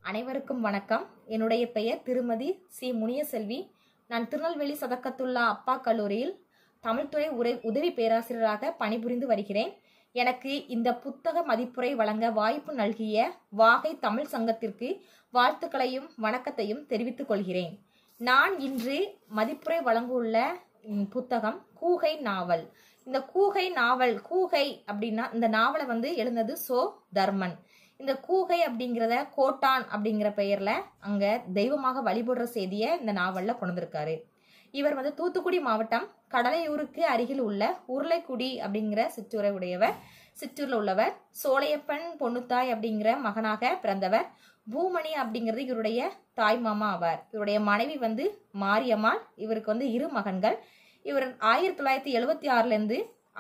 அனைவருக்கும் வணக்கம். என்னுடைய பெயர் திருமதி சி முனியசெல்வி. நான் திருநெல்வேலி சதக்கத்துல்லா அப்பா கல்லூரியில் தமிழ்துறை உதவி பேராசிரியராக பணிபுரிந்து வருகிறேன். எனக்கு இந்த புத்தக மதிப்புரை வழங்க வாய்ப்பு நல்கிய வாகை தமிழ் சங்கத்திற்கு வாழ்த்துக்களையும் வணக்கத்தையும் தெரிவித்துக் கொள்கிறேன். நான் இன்று மதிப்புரை வழங்குள்ள புத்தகம் கூகை நாவல். இந்த கூகை நாவல், கூகை அப்படின்னா இந்த நாவலை எழுந்தது சோ தர்மன். இந்த கூகை அப்படிங்கிறத கோட்டான் அப்படிங்கிற பெயர்ல அங்க தெய்வமாக வழிபடுற செய்தியை இந்த நாவல்ல கொண்டிருக்காரு. இவர் தூத்துக்குடி மாவட்டம் கடலையூருக்கு அருகில் உள்ள உருளைக்குடி அப்படிங்கிற சிற்றூர்ல உள்ளவர். சோலையப்பன் பொன்னுத்தாய் அப்படிங்கிற மகனாக பிறந்தவர். பூமணி அப்படிங்கிறது இவருடைய தாய் மாமா ஆவார். இவருடைய மனைவி மாரியம்மாள். இவருக்கு 2 மகன்கள். இவர் 1976 இருந்து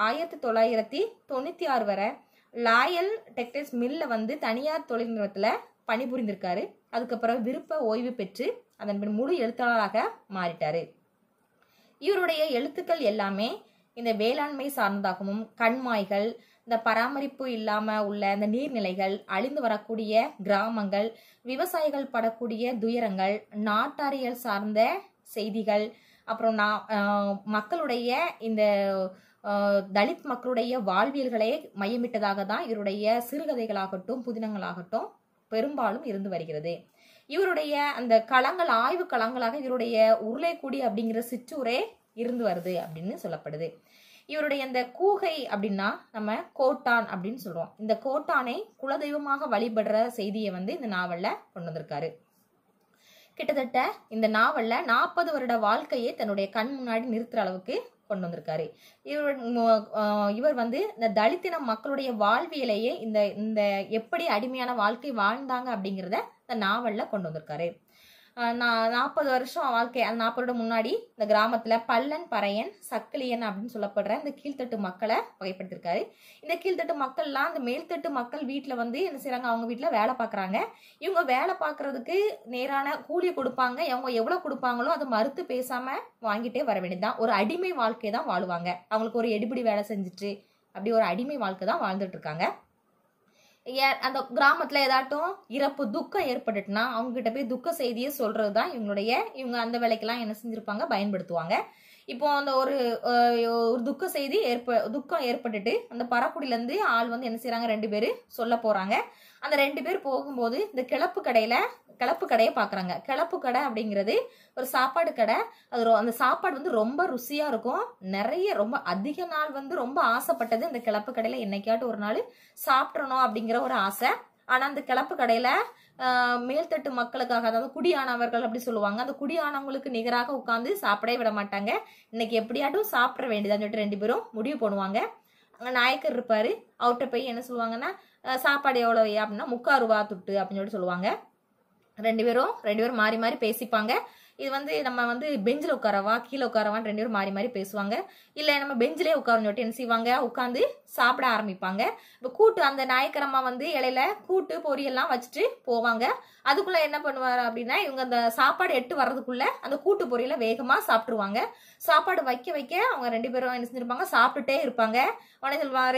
1996 வரை லாயல் டெக்டைல்ஸ் மில்ல தனியார் தொழில் நிறுவனத்துல பணிபுரிந்திருக்காரு. அதுக்கப்புறம் விருப்ப ஓய்வு பெற்று அதன் பின் முழு எழுத்தாளராக மாறிட்டாரு. இவருடைய எழுத்துக்கள் எல்லாமே இந்த வேளாண்மை சார்ந்ததாகவும், கண்மாய்கள், இந்த பராமரிப்பு இல்லாம உள்ள இந்த நீர்நிலைகள், அழிந்து வரக்கூடிய கிராமங்கள், விவசாயிகள் படக்கூடிய துயரங்கள், நாட்டாரியல் சார்ந்த செய்திகள், அப்புறம் மக்களுடைய இந்த தலித் மக்களுடைய வாழ்வியல்களை மையமிட்டதாக தான் இவருடைய சிறுகதைகளாகட்டும் புதினங்களாகட்டும் பெரும்பாலும் இருந்து வருகிறது. இவருடைய அந்த களங்கள், ஆய்வு களங்களாக இவருடைய உருளைக்குடி அப்படிங்கிற சிற்றூரே இருந்து வருது அப்படின்னு சொல்லப்படுது. இவருடைய இந்த கூகை அப்படின்னா நம்ம கோட்டான் அப்படின்னு சொல்றோம். இந்த கோட்டானை குலதெய்வமாக வழிபடுற செய்தியை இந்த நாவல்ல கொண்டு வந்திருக்காரு. கிட்டத்தட்ட இந்த நாவல்ல 40 வருட வாழ்க்கையை தன்னுடைய கண் முன்னாடி நிறுத்துற அளவுக்கு கொண்டு வந்திருக்காரு. இவர் இந்த தலித்தின மக்களுடைய வாழ்வியலையே இந்த எப்படி அடிமையான வாழ்க்கை வாழ்ந்தாங்க அப்படிங்கிறத இந்த நாவல்ல கொண்டு வந்திருக்காரு. 40 வருஷம் வாழ்க்கை, அந்த 40 வருடம் முன்னாடி இந்த கிராமத்துல பல்லன், பறையன், சக்கிலியன் அப்படின்னு சொல்லப்படுற இந்த கீழ்த்தட்டு மக்களை வகைப்படுத்திருக்காரு. இந்த கீழ்த்தட்டு மக்கள்லாம் இந்த மேல்தட்டு மக்கள் வீட்டுல என்ன செய்யறாங்க, அவங்க வீட்டுல வேலை பாக்குறாங்க. இவங்க வேலை பாக்குறதுக்கு நேரான கூலி கொடுப்பாங்க. அவங்க எவ்வளவு கொடுப்பாங்களோ அதை மறுத்து பேசாம வாங்கிட்டே வர வேண்டியதுதான். ஒரு அடிமை வாழ்க்கை தான் வாழுவாங்க. அவங்களுக்கு ஒரு எடுபிடி வேலை செஞ்சுட்டு அப்படி ஒரு அடிமை வாழ்க்கை தான் வாழ்ந்துட்டு இருக்காங்க. அந்த கிராமத்துல ஏதாட்டும் இறப்பு, துக்கம் ஏற்பட்டுட்டுனா அவங்க கிட்ட போய் துக்க செய்தியை சொல்றதுதான் இவங்க அந்த வேலைக்கெல்லாம் என்ன செஞ்சிருப்பாங்க, பயன்படுத்துவாங்க. இப்போ அந்த ஒரு துக்க செய்தி துக்கம் ஏற்பட்டுட்டு அந்த பறக்குடியில இருந்து ஆள் என்ன செய்யறாங்க, 2 பேரு சொல்ல போறாங்க. அந்த 2 பேர் போகும்போது இந்த கிளப்பு கடையை பாக்குறாங்க. கிளப்பு கடை அப்படிங்கிறது ஒரு சாப்பாடு கடை. அது அந்த சாப்பாடு ரொம்ப ருசியா இருக்கும். நிறைய ரொம்ப அதிக நாள் ரொம்ப ஆசைப்பட்டது இந்த கிளப்பு கடையில என்னைக்காட்டு ஒரு நாள் சாப்பிடணும் அப்படிங்கிற ஒரு ஆசை. ஆனா அந்த கிளப்பு கடையில மேல்தட்டு மக்களுக்காக, அதாவது குடியானவர்கள் அப்படி சொல்லுவாங்க, அந்த குடியானவங்களுக்கு நிகராக உட்கார்ந்து சாப்பிடவே விட மாட்டாங்க. இன்னைக்கு எப்படியாட்டும் சாப்பிட வேண்டியதான்னு சொல்லிட்டு 2 பேரும் முடிவு பண்ணுவாங்க. அங்க நாயக்கர் இருப்பாரு. அவர்கிட்ட போய் என்ன சொல்லுவாங்கன்னா, சாப்பாடு எவ்வளவு அப்படின்னா 3/4 ரூபா துட்டு அப்படின்னு சொல்லிட்டு சொல்லுவாங்க. 2 பேரும் மாறி மாறி பேசிப்பாங்க. இது நம்ம பெஞ்சில் உட்காரவா கீழே உட்காரவான்னு 2 பேரும் மாறி மாறி பேசுவாங்க. இல்ல நம்ம பெஞ்சிலே உட்காரன்னு சொல்லிட்டு என்ன செய்வாங்க, உட்காந்து சாப்பிட ஆரம்பிப்பாங்க. இப்ப கூட்டு, அந்த நாயக்கரம்மா இலையில கூட்டு பொரியெல்லாம் வச்சுட்டு போவாங்க. அதுக்குள்ள என்ன பண்ணுவாரு அப்படின்னா, இவங்க அந்த சாப்பாடு எட்டு வர்றதுக்குள்ள அந்த கூட்டு பொரியலை வேகமா சாப்பிட்டுருவாங்க. சாப்பாடு வைக்க அவங்க 2 பேரும் என்ன செஞ்சிருப்பாங்க, சாப்பிட்டுட்டே இருப்பாங்க. உடனே சொல்லுவாரு,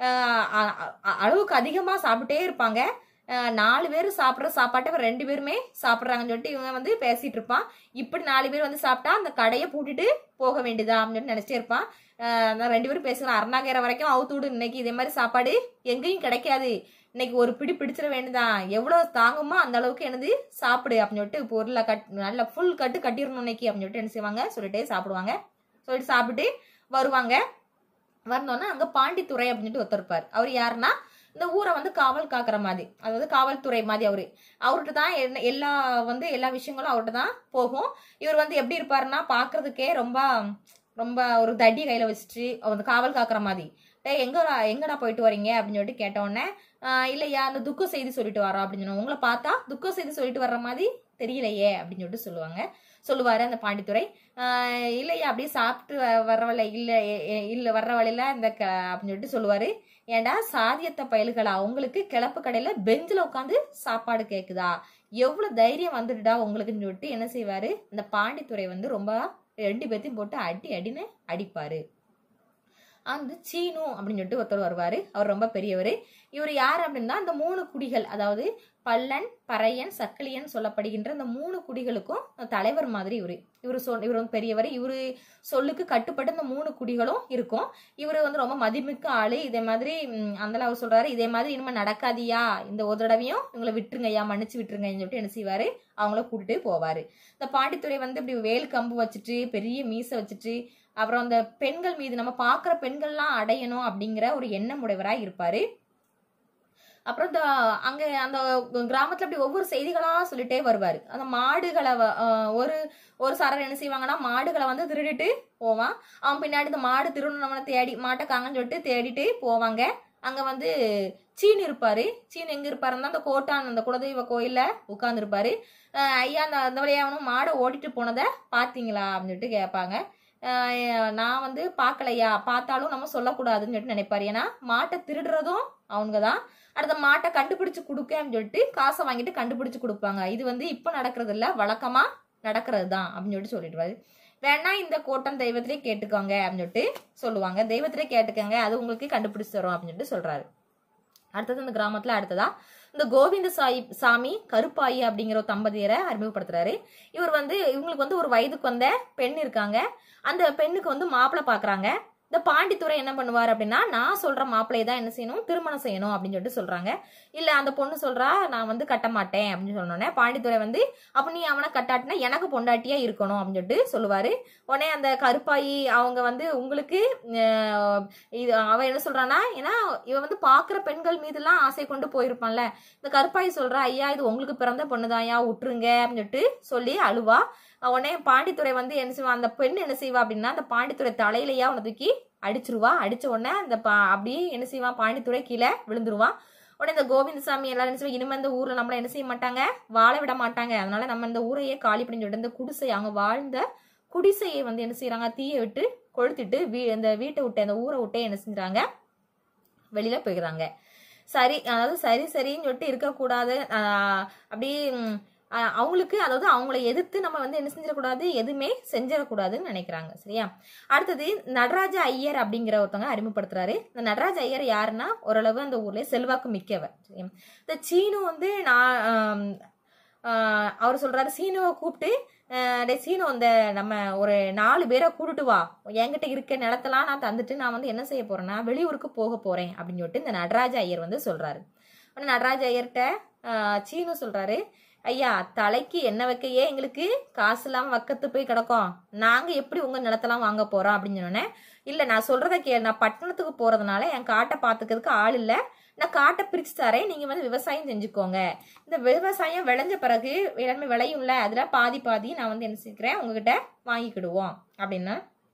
அளவுக்கு அதிகமா சாப்பிட்டே இருப்பாங்க. 4 பேர் சாப்பிடுற சாப்பாட்டை 2 பேருமே சாப்பிடுறாங்கன்னு சொல்லிட்டு இவங்க பேசிட்டு இருப்பான். இப்படி 4 பேர் சாப்பிட்டா அந்த கடையை பூட்டிட்டு போக வேண்டியதா அப்படின்னு நினைச்சிட்டே இருப்பான். 2 பேரும் பேசுறான், அருணாகேர வரைக்கும் அவுத்துவிடு, இன்னைக்கு இதே மாதிரி சாப்பாடு எங்கேயும் கிடைக்காது, இன்னைக்கு ஒரு பிடிச்சிட வேண்டியதான், எவ்வளவு தாங்குமோ அந்த அளவுக்கு என்னது சாப்பிடு அப்படின்னு சொல்லிட்டு பொருளை நல்ல ஃபுல் கட்டிடணும் இன்னைக்கு அப்படின்னு சொல்லிட்டு என்ன செய்வாங்க, சொல்லிட்டே சாப்பிடுவாங்க. சொல்லிட்டு சாப்பிட்டு வருவாங்க. வந்தோன்னா அங்க பாண்டித்துறை அப்படின்னு சொல்லிட்டு ஒருத்தருப்பார். அவர் யாருன்னா, இந்த ஊரை காவல் காக்குற மாதிரி, அதாவது காவல்துறை மாதிரி. அவர்கிட்ட தான் எல்லா விஷயங்களும் அவர்கிட்ட தான் போகும். இவர் எப்படி இருப்பாருன்னா, பாக்குறதுக்கே ரொம்ப ரொம்ப ஒரு தடி கையில வச்சுட்டு காவல் காக்குற மாதிரி. எங்கடா போயிட்டு வரீங்க அப்படின்னு சொல்லிட்டு கேட்ட உடனே, இல்லையா அந்த துக்க செய்தி சொல்லிட்டு வரோம் அப்படின்னு சொன்னோம். உங்களை பார்த்தா துக்க செய்தி சொல்லிட்டு வர்ற மாதிரி தெரியலையே அப்படின்னு சொல்லிட்டு சொல்லுவாரு அந்த பாண்டித்துறை. இல்லையா அப்படியே சாப்பிட்டு வர்ற வழி இல்ல வர்ற வழியில இந்த அப்படின்னு சொல்லிட்டு சொல்லுவாரு. ஏண்டா சாதியத்தை பயல்களா, உங்களுக்கு கிளப்பு கடையில பெஞ்சில உட்காந்து சாப்பாடு கேக்குதா, எவ்வளவு தைரியம் வந்துடுடா உங்களுக்குன்னு சொல்லிட்டு என்ன செய்வாரு, இந்த பாண்டித்துறை ரொம்ப 2 பேர்த்தையும் போட்டு அடின்னு அடிப்பாரு. அந்த சீனு அப்படின்னு சொல்லிட்டு ஒருத்தர் வருவாரு. அவர் ரொம்ப பெரியவர். இவர் யார் அப்படின்னா அந்த 3 குடிகள், அதாவது பல்லன், பறையன், சக்கிலியன் சொல்லப்படுகின்ற இந்த 3 குடிகளுக்கும் தலைவர் மாதிரி இவர் வந்து பெரியவர். இவரு சொல்லுக்கு கட்டுப்பட்டு இந்த 3 குடிகளும் இருக்கும். இவரு வந்து ரொம்ப மதிமிக்க ஆளு. இதே மாதிரி அந்த அவர் சொல்றாரு, இதே மாதிரி இனிமே நடக்காதியா, இந்த ஒரு தடவையும் இவங்களை விட்டுருங்கய்யா, மன்னிச்சு விட்டுருங்கன்னு சொல்லிட்டு என்ன செய்வாரு, அவங்கள கூட்டிட்டு போவாரு. இந்த பாண்டித்துரை வந்து இப்படி வேல் கம்பு வச்சுட்டு பெரிய மீசை வச்சுட்டு அப்புறம் அந்த பெண்கள் மீது நம்ம பாக்குற பெண்கள்லாம் அடையணும் அப்படிங்கிற ஒரு எண்ணம் உடையவரா இருப்பாரு. அப்புறம் அங்க அந்த கிராமத்துல அப்படி ஒவ்வொரு செய்திகளா சொல்லிட்டே வருவாரு. அந்த மாடுகளை ஒரு சாரர் என்ன செய்வாங்கன்னா மாடுகளை வந்து திருடிட்டு போவான். அவன் பின்னாடி இந்த மாடு திருடனவனை தேடி மாட்டை காங்கன்னு சொல்லிட்டு தேடிட்டு போவாங்க. அங்க வந்து சீனு இருப்பாரு. சீனு எங்க இருப்பாருன்னா அந்த கோட்டான் அந்த குலதெய்வ கோயில்ல உட்கார்ந்து இருப்பாரு. ஐயா அந்த வழியாவனும் மாடை ஓடிட்டு போனதை பாத்தீங்களா அப்படின்னு சொல்லிட்டு கேட்பாங்க. நான் வந்து பாக்கலையா, பார்த்தாலும் நம்ம சொல்லக்கூடாதுன்னு சொல்லிட்டு நினைப்பாரு. ஏன்னா மாட்டை திருடுறதும் அவங்கதான், அடுத்த மாட்டை கண்டுபிடிச்சு கொடுக்கன்னு சொல்லிட்டு காசை வாங்கிட்டு கண்டுபிடிச்சு கொடுப்பாங்க. இது வந்து இப்ப நடக்கிறது இல்ல, வழக்கமா நடக்கிறது தான் அப்படின்னு சொல்லிடுவாரு. வேணா இந்த கோட்டன் தெய்வத்திலே கேட்டுக்கோங்க அப்படின்னு சொல்லிட்டு சொல்லுவாங்க. தெய்வத்திலே கேட்டுக்கோங்க, அது உங்களுக்கு கண்டுபிடிச்சு தரும் அப்படின்னு சொல்லிட்டு சொல்றாரு. அடுத்தது இந்த கிராமத்துல அடுத்ததா இந்த கோவிந்த சாமி கருப்பாயி அப்படிங்கிற ஒரு தம்பதியரை அறிமுகப்படுத்துறாரு. இவர் வந்து இவங்களுக்கு வந்து ஒரு வயதுக்கு வந்த பெண் இருக்காங்க. அந்த பெண்ணுக்கு வந்து மாப்பிள்ளை பாக்குறாங்க. இந்த பாண்டித்துரை என்ன பண்ணுவார் அப்படின்னா, நான் சொல்ற மாப்பிள்ளையை தான் என்ன செய்யணும், திருமணம் செய்யணும் அப்படின்னு சொல்லிட்டு சொல்றாங்க. இல்ல அந்த பொண்ணு சொல்றா நான் வந்து கட்ட மாட்டேன் அப்படின்னு சொன்னோன்னே பாண்டித்துரை வந்து அப்ப நீ அவனை கட்டாட்டினா எனக்கு பொண்டாட்டியா இருக்கணும் அப்படின்னு சொல்லிட்டு சொல்லுவாரு. உடனே அந்த கருப்பாயி அவங்க வந்து உங்களுக்கு இது அவ என்ன சொல்றான்னா, ஏன்னா இவ வந்து பாக்குற பெண்கள் மீது எல்லாம் ஆசை கொண்டு போயிருப்பான்ல. இந்த கருப்பாயி சொல்றா, ஐயா இது உங்களுக்கு பிறந்த பொண்ணுதான்யா, விட்டுருங்க அப்படின்னு சொல்லிட்டு சொல்லி அழுவா. உடனே பாண்டித்துரை வந்து என்ன செய்வா, அந்த பெண் என்ன செய்வா அப்படின்னா அந்த பாண்டித்துரை தலையிலையா உன தூக்கி அடிச்சிருவா. அடிச்ச உடனே அந்த அப்படியே என்ன செய்வான், பாண்டித்துரை கீழே விழுந்துருவான். உடனே இந்த கோவிந்தசாமி எல்லாரும் என்ன செய்வா, இனிமே இந்த ஊர்ல நம்மள என்ன செய்ய மாட்டாங்க, வாழ விட மாட்டாங்க, அதனால நம்ம இந்த ஊரையே காலி பண்ணி சொல்லிட்டு இந்த குடிசை அவங்க வாழ்ந்த குடிசையை வந்து என்ன செய்யறாங்க, தீயை விட்டு கொளுத்திட்டு இந்த வீட்டை விட்டு அந்த ஊரை விட்டே என்ன செஞ்சாங்க, வெளியில போயிடுறாங்க. சரி, அதாவது சரின்னு சொல்லிட்டு இருக்கக்கூடாது. அப்படி அவங்களுக்கு, அதாவது அவங்களை எதிர்த்து நம்ம வந்து என்ன செஞ்சிடக்கூடாது, எதுவுமே செஞ்சிடக்கூடாதுன்னு நினைக்கிறாங்க. சரியா? அடுத்தது நடராஜ ஐயர் அப்படிங்கிற ஒருத்தவங்க அறிமுகப்படுத்துறாரு. இந்த நடராஜ ஐயர் யாருன்னா ஓரளவு அந்த ஊர்ல செல்வாக்கு மிக்கவர். இந்த சீனு வந்து அவர் சொல்றாரு, சீனுவை கூப்பிட்டு சீனு அந்த நம்ம ஒரு 4 பேரை கூட்டிட்டு வா, என்கிட்ட இருக்க நிலத்தெல்லாம் நான் தந்துட்டு நான் வந்து என்ன செய்ய போறேன்னா வெளியூருக்கு போக போறேன் அப்படின்னு சொல்லிட்டு இந்த நடராஜ ஐயர் வந்து சொல்றாரு. நடராஜ ஐயர்கிட்ட சீனு சொல்றாரு, ஐயா தலைக்கு என்ன வைக்கையே எங்களுக்கு காசு இல்லாம வக்கத்து போய் கிடக்கும், நாங்க எப்படி உங்க நிலத்தெல்லாம் வாங்க போறோம் அப்படின்னு சொன்னோன்னே, இல்ல நான் சொல்றத நான் பட்டணத்துக்கு போறதுனால என் காட்டை பாத்துக்கிறதுக்கு ஆள் இல்ல, நான் காட்டை பிரிச்சு தரேன், நீங்க வந்து விவசாயம் செஞ்சுக்கோங்க, இந்த விவசாயம் விளைஞ்ச பிறகு எல்லாமே விளையும்ல, அதுல பாதி நான் வந்து என்ன செய்கிறேன் உங்ககிட்ட வாங்கிக்கிடுவோம் அப்படின்னா,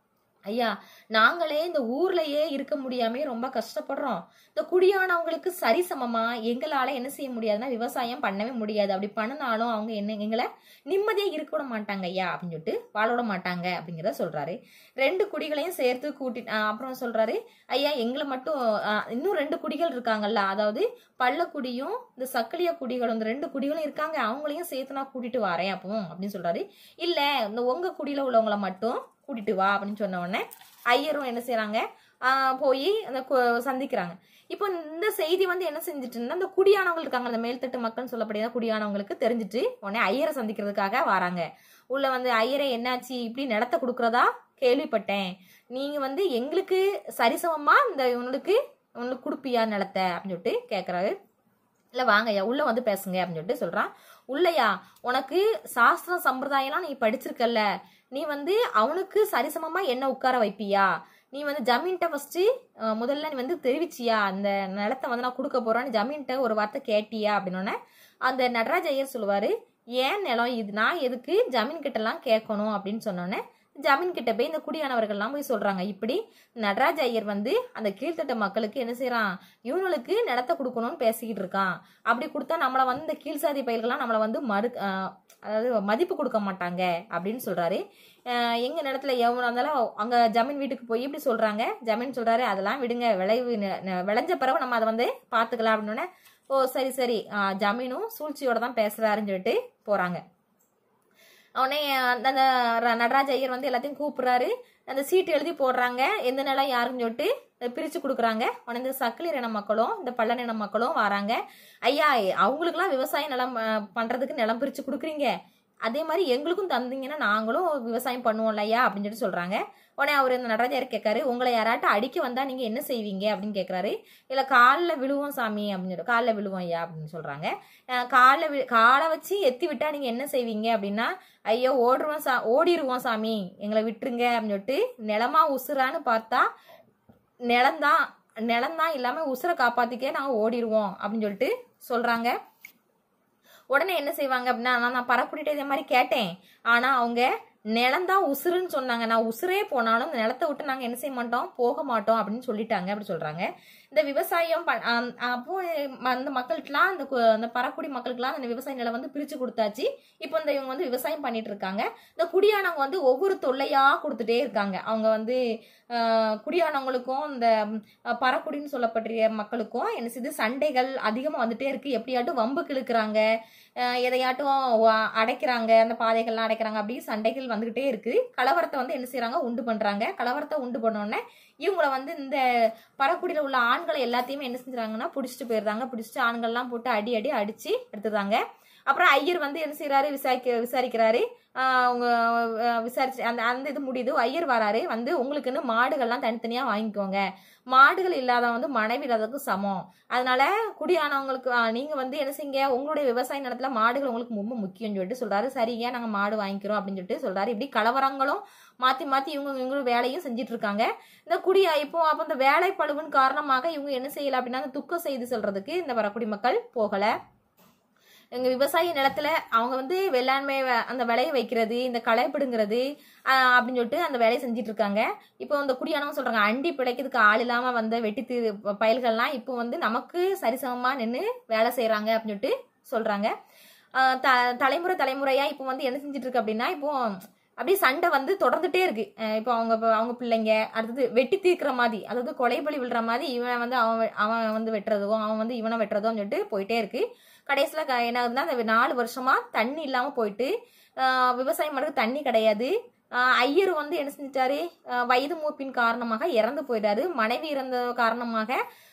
ஐயா நாங்களே இந்த ஊர்லயே இருக்க முடியாம ரொம்ப கஷ்டப்படுறோம், இந்த குடியானவங்களுக்கு சரிசமமா எங்களால என்ன செய்ய முடியாதுன்னா விவசாயம் பண்ணவே முடியாது, அப்படி பண்ணினாலும் அவங்க எங்களை நிம்மதியா இருக்க விட மாட்டாங்க ஐயா அப்படின்னு சொல்லிட்டு வாழ விட மாட்டாங்க அப்படிங்கிறத சொல்றாரு. 2 குடிகளையும் சேர்த்து அப்புறம் சொல்றாரு, ஐயா எங்களை மட்டும் இன்னும் 2 குடிகள் இருக்காங்கல்ல, அதாவது பள்ளக்குடியும் இந்த சக்கிலிய குடிகளும், இந்த 2 குடிகளும் இருக்காங்க, அவங்களையும் சேர்த்து நான் கூட்டிட்டு வரேன் அப்போ அப்படின்னு சொல்றாரு. இல்ல இந்த உங்க குடியில உள்ளவங்களை மட்டும் கூட்டிட்டு வா அப்படின்னு சொன்ன உடனே ஐயரும் என்ன செய்யறாங்க, போய் அந்த சந்திக்கிறாங்க. இப்போ இந்த செய்தி வந்து என்ன செஞ்சுட்டு இருந்தா, இந்த குடியானவங்க இருக்காங்க, அந்த மேல்தட்டு மக்கள் சொல்லப்படுகிற குடியானவங்களுக்கு தெரிஞ்சுட்டு உடனே ஐயரை சந்திக்கிறதுக்காக வராங்க. உள்ள வந்து ஐயரை என்னாச்சு, இப்படி நிலத்தை கொடுக்கறதா கேள்விப்பட்டேன், நீங்க வந்து எங்களுக்கு சரிசமமா இந்த உங்களுக்கு கொடுப்பியா நிலத்தை அப்படின்னு சொல்லிட்டு கேட்கறாரு. இல்ல வாங்கய்யா உள்ள வந்து பேசுங்க அப்படின்னு சொல்லிட்டு சொல்றான். உள்ளயா உனக்கு சாஸ்திரம் சம்பிரதாயம்லாம் நீ படிச்சிருக்கல்ல, நீ வந்து அவனுக்கு சரிசமமா என்ன உட்கார வைப்பியா, நீ வந்து ஜமீன்ட்ட ஃபர்ஸ்ட் முதல்ல நீ வந்து தெரிவிச்சியா, அந்த நிலத்தை வந்து நான் கொடுக்க போறேன்னு ஜமீன்ட்ட ஒரு வார்த்தை கேட்டியா அப்படின்னோடனே அந்த நடராஜ ஐயர் சொல்லுவாரு, ஏன் நிலம் இது, நான் எதுக்கு ஜமீன் கிட்ட எல்லாம் கேட்கணும் அப்படின்னு சொன்னோன்னே ஜமீன் கிட்ட போய் இந்த குடியானவர்கள்லாம் போய் சொல்றாங்க, இப்படி நடராஜ ஐயர் வந்து அந்த கீழ்த்தட்ட மக்களுக்கு என்ன செய்யறான், இவனுக்கு நிலத்தை கொடுக்கணும்னு பேசிக்கிட்டு இருக்கான், அப்படி கொடுத்தா நம்மளை வந்து இந்த கீழ்சாதி பயிர்கள்லாம் நம்மளை வந்து அதாவது மதிப்பு கொடுக்க மாட்டாங்க அப்படின்னு சொல்றாரு. எங்க நிலத்துல எவ்வளவு இருந்தாலும் அங்க ஜமீன் வீட்டுக்கு போய் இப்படி சொல்றாங்க. ஜமீன் சொல்றாரு, அதெல்லாம் விடுங்க, விளைஞ்ச பிறகு நம்ம அதை வந்து பாத்துக்கலாம் அப்படின்னு. ஓ சரி ஜமீனும் சூழ்ச்சியோட தான் பேசுறாருன்னு சொல்லிட்டு போறாங்க. உடனே அந்த நடராஜ ஐயர் வந்து எல்லாத்தையும் கூப்பிடுறாரு, அந்த சீட்டு எழுதி போடுறாங்க, எந்த நிலம் யாருன்னு சொல்லிட்டு பிரிச்சு கொடுக்குறாங்க. உடனே இந்த சக்கிலியர் இன மக்களும் இந்த பல்லன் இன மக்களும் வராங்க. ஐயா, அவங்களுக்குலாம் விவசாய நிலம் பண்றதுக்கு நிலம் பிரிச்சு கொடுக்குறீங்க, அதே மாதிரி எங்களுக்கும் தந்தீங்கன்னா நாங்களும் விவசாயம் பண்ணுவோம்ல ஐயா அப்படின்னு சொல்லி சொல்றாங்க. உடனே அவர் இந்த நடராஜர் கேட்காரு, உங்களை யாராட்டும் அடிக்க வந்தா நீங்க என்ன செய்வீங்க அப்படின்னு கேட்கறாரு. இல்ல காலில் விழுவோம் சாமி அப்படின்னு சொல்லி, காலில் விழுவோம் ஐயா அப்படின்னு சொல்றாங்க. காலை வச்சு எத்தி விட்டா நீங்க என்ன செய்வீங்க அப்படின்னா, ஐயோ ஓடிடுவோம் சாமி, எங்களை விட்டுருங்க அப்படின்னு சொல்லிட்டு, நிலமா உசுரான்னு பார்த்தா நிலம்தான் இல்லாம உசுரை காப்பாத்திக்கே நாங்க ஓடிடுவோம் அப்படின்னு சொல்லிட்டு சொல்றாங்க. உடனே என்ன செய்வாங்க அப்படின்னா, நான் பறக்குடிட்ட இதே மாதிரி கேட்டேன், ஆனா அவங்க நிலம்தான் உசுருன்னு சொன்னாங்க, நான் உசுரே போனாலும் இந்த நிலத்தை விட்டு நாங்க என்ன செய்ய மாட்டோம், போக மாட்டோம் அப்படின்னு சொல்லிட்டாங்க அப்படி சொல்றாங்க. இந்த விவசாயம் அப்போ அந்த மக்களுக்குலாம் அந்த பறக்குடி மக்களுக்குலாம் அந்த விவசாய நிலம் வந்து பிரிச்சு கொடுத்தாச்சு. இப்போ இந்த இவங்க வந்து விவசாயம் பண்ணிட்டு இருக்காங்க. இந்த குடியானவங்க வந்து ஒவ்வொரு தொல்லையா கொடுத்துட்டே இருக்காங்க. அவங்க வந்து குடியானவங்களுக்கும் இந்த பறக்குடின்னு சொல்லப்பட்ட மக்களுக்கும் என்ன செய்யுது, சண்டைகள் அதிகமா வந்துட்டே இருக்கு. எப்படியாட்டும் வம்புக்கு இழுக்கிறாங்க, எதையாட்டும் அடைக்கிறாங்க, அந்த பாதைகள்லாம் அடைக்கிறாங்க, அப்படி சண்டைகள் வந்துகிட்டே இருக்கு. கலவரத்தை வந்து என்ன செய்யறாங்க, உண்டு பண்றாங்க. கலவரத்தை உண்டு பண்ணோடனே இவங்களை வந்து இந்த பறக்குடியில உள்ள ஆண்களை எல்லாத்தையுமே என்ன செஞ்சுறாங்கன்னா பிடிச்சிட்டு போயிடுறாங்க. பிடிச்சிட்டு ஆண்கள்லாம் போட்டு அடிச்சு எடுத்துறாங்க. அப்புறம் ஐயர் வந்து என்ன செய்யறாரு, விசாரிக்கிறாரு. அவங்க விசாரிச்சு அந்த இது முடியுது. ஐயர் வராரு, வந்து உங்களுக்குன்னு மாடுகள்லாம் தனித்தனியா வாங்கிக்கோங்க, மாடுகள் இல்லாத வந்து மனைவி இல்லாததுக்கு சமம், அதனால குடியானவங்களுக்கு நீங்க வந்து என்ன செய்யுங்க, உங்களுடைய விவசாய நிலத்துல மாடுகள் உங்களுக்கு ரொம்ப முக்கியம்னு சொல்லிட்டு சொல்றாரு. சரிங்க, நாங்க மாடு வாங்கிக்கிறோம் அப்படின்னு சொல்லிட்டு சொல்றாரு. இப்படி கலவரங்களும் மாத்தி இவங்களும் வேலையும் செஞ்சுட்டு இருக்காங்க. இந்த இப்போ அப்ப இந்த வேலை பழுவின் காரணமாக இவங்க என்ன செய்யல அப்படின்னா, அந்த துக்க செய்தி சொல்றதுக்கு இந்த பறக்குடி மக்கள் போகல. எங்க விவசாய நிலத்துல அவங்க வந்து வேளாண்மை அந்த விளைய வைக்கிறது, இந்த களை பிடுங்கிறது அப்படின்னு சொல்லிட்டு அந்த வேலையை செஞ்சுட்டு இருக்காங்க. இப்போ இந்த குடியானவங்க சொல்றாங்க, அண்டி பிழைக்கிறதுக்கு ஆள் இல்லாம வந்த வெட்டி பயல்கள்லாம் இப்போ வந்து நமக்கு சரிசமமா நின்று வேலை செய்யறாங்க அப்படின்னு சொல்லிட்டு சொல்றாங்க. தலைமுறையா இப்போ வந்து என்ன செஞ்சுட்டு இருக்கு அப்படின்னா, இப்போ அப்படியே சண்டை வந்து தொடர்ந்துட்டே இருக்கு. இப்போ அவங்க பிள்ளைங்க அடுத்தது வெட்டி தீர்க்கிற மாதிரி, அதாவது கொலைபலி விழுற மாதிரி, இவனை வந்து அவன் வந்து வெட்டுறதும் அவன் வந்து இவனை வெட்டுறதும் சொல்லிட்டு போயிட்டே இருக்கு. கடைசியில என்ன ஆகுதுன்னா, அந்த 4 வருஷமா தண்ணி இல்லாம போயிட்டு, விவசாயம் பண்ணுறது தண்ணி கிடையாது. ஐயர் வந்து என்ன செஞ்சிட்டாரு, வயது மூப்பின் காரணமாக இறந்து போயிட்டாரு. மனைவி இறந்த காரணமாக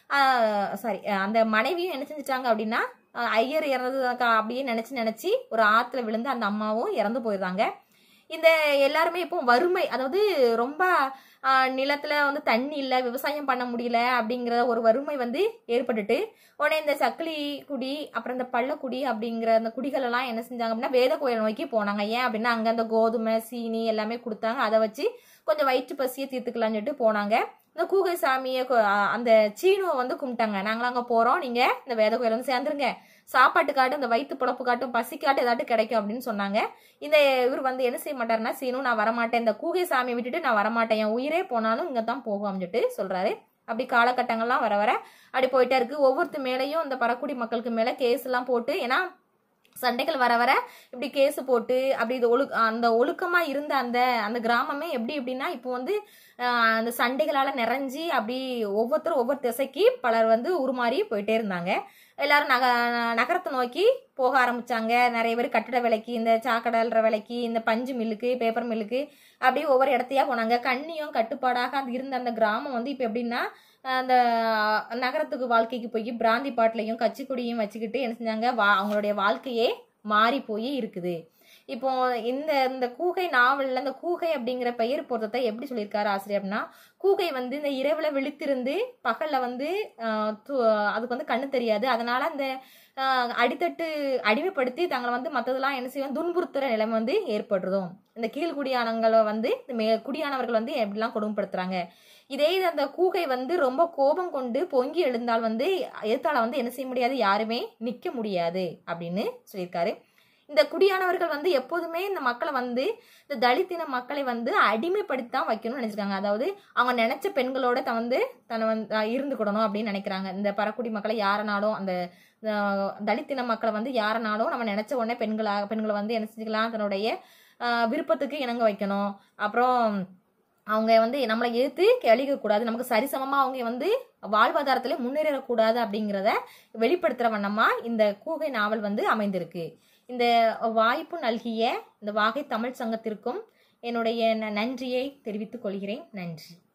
அந்த மனைவியும் என்ன செஞ்சிட்டாங்க அப்படின்னா, ஐயர் இறந்தது அப்படியே நினைச்சு ஒரு ஆத்துல விழுந்து அந்த அம்மாவும் இறந்து போயிடுறாங்க. இந்த எல்லாருமே இப்போ வறுமை, அதாவது ரொம்ப நிலத்துல வந்து தண்ணி இல்லை, விவசாயம் பண்ண முடியல அப்படிங்கிற ஒரு வறுமை வந்து ஏற்பட்டுட்டு, உடனே இந்த சக்கிலி குடி அப்புறம் இந்த பள்ளக்குடி அப்படிங்கிற அந்த குடிகள் எல்லாம் என்ன செஞ்சாங்க அப்படின்னா, வேத கோயில் நோக்கி போனாங்க. ஏன் அப்படின்னா, அங்க அந்த கோதுமை சீனி எல்லாமே கொடுத்தாங்க, அதை வச்சு கொஞ்சம் வயிற்று பசியை தீர்த்துக்கலாம்னு சொல்லிட்டு போனாங்க. இந்த கூகை சாமியை அந்த சீனுவை வந்து கும்பிட்டாங்க. நாங்களாம் அங்க போறோம், நீங்க இந்த வேத கோயில் வந்து சேர்ந்துருங்க, சாப்பாட்டு காட்டும் இந்த வயிற்று புழப்பு காட்டும் பசி காட்டு ஏதாட்டும் கிடைக்கும் அப்படின்னு சொன்னாங்க. இந்த இவர் வந்து என்ன செய்ய மாட்டாருன்னா, சீனு நான் வரமாட்டேன், இந்த கூகை சாமியை விட்டுட்டு நான் வரமாட்டேன், என் உயிரே போனாலும் இங்க தான் போகும் அப்படின்னு சொல்லிட்டு சொல்றாரு. அப்படி காலகட்டங்கள்லாம் வர அப்படி போயிட்டே இருக்கு. ஒவ்வொருத்த மேலையும் இந்த பறக்குடி மக்களுக்கு மேல கேஸ் எல்லாம் போட்டு, ஏன்னா சண்டைகள் வர இப்படி கேஸ் போட்டு அப்படி இது அந்த ஒழுக்கமா இருந்த அந்த கிராமமே எப்படி எப்படின்னா, இப்போ வந்து அந்த சண்டைகளால நிறைஞ்சி அப்படி ஒவ்வொருத்தரும் ஒவ்வொரு திசைக்கு பலர் வந்து உருமாறி போயிட்டே இருந்தாங்க. எல்லாரும் நகரத்தை நோக்கி போக ஆரம்பிச்சாங்க. நிறைய பேர் கட்டிட வேலைக்கு, இந்த சாக்கடைன்ற வேலைக்கு, இந்த பஞ்சு மில்லுக்கு, பேப்பர் மில்லுக்கு, அப்படியே ஒவ்வொரு இடத்தையா போனாங்க. கண்ணியும் கட்டுப்பாடாக அது இருந்த அந்த கிராமம் வந்து இப்போ எப்படின்னா, அந்த நகரத்துக்கு வாழ்க்கைக்கு போய் பிராந்தி பாட்டிலையும் கச்சிக்குடியும் வச்சுக்கிட்டு என்ன செஞ்சாங்க, அவங்களுடைய வாழ்க்கையே மாறி போய் இருக்குது. இப்போ இந்த கூகை நாவல்ல இந்த கூகை அப்படிங்கிற பெயர் பொருத்தத்தை எப்படி சொல்லியிருக்காரு ஆசிரியர் அப்படின்னா, கூகை வந்து இந்த இரவுல விழித்திருந்து பகல்ல வந்து அதுக்கு வந்து கண்ணு தெரியாது, அதனால அந்த அடித்தட்டு அடிமைப்படுத்தி தங்களை வந்து மற்றதெல்லாம் என்ன செய்வோம், துன்புறுத்துற நிலைமை வந்து ஏற்படுறதும். இந்த கீழ்குடியானங்களை வந்து குடியானவர்கள் வந்து எப்படிலாம் கொடுமைப்படுத்துறாங்க. இதே அந்த கூகை வந்து ரொம்ப கோபம் கொண்டு பொங்கி எழுந்தால் வந்து எதிர்த்தால வந்து என்ன செய்ய முடியாது, யாருமே நிக்க முடியாது அப்படின்னு சொல்லியிருக்காரு. இந்த குடியானவர்கள் வந்து எப்போதுமே இந்த மக்களை வந்து, இந்த தலித்தின மக்களை வந்து அடிமைப்படுத்தித்தான் வைக்கணும்னு நினைச்சிருக்காங்க. அதாவது அவங்க நினைச்ச பெண்களோட தன்னை வந்து இருந்துக்கிடணும் அப்படின்னு நினைக்கிறாங்க. இந்த பறக்குடி மக்களை யாரனாலும், அந்த தலித்தின மக்களை வந்து யாரனாலும் நம்ம நினைச்ச உடனே பெண்களை வந்து என்ன செஞ்சுக்கலாம், தன்னுடைய விருப்பத்துக்கு இணங்க வைக்கணும். அப்புறம் அவங்க வந்து நம்மளை எதிர்த்து கேளிக்கக்கூடாது, நமக்கு சரிசமமா அவங்க வந்து வாழ்வாதாரத்திலே முன்னேறக்கூடாது அப்படிங்கிறத வெளிப்படுத்துற வண்ணமா இந்த கூகை நாவல் வந்து அமைந்திருக்கு. இந்த வாய்ப்பு நல்கிய இந்த வாகை தமிழ் சங்கத்திற்கும் என்னுடைய நன்றியை தெரிவித்துக் கொள்கிறேன். நன்றி.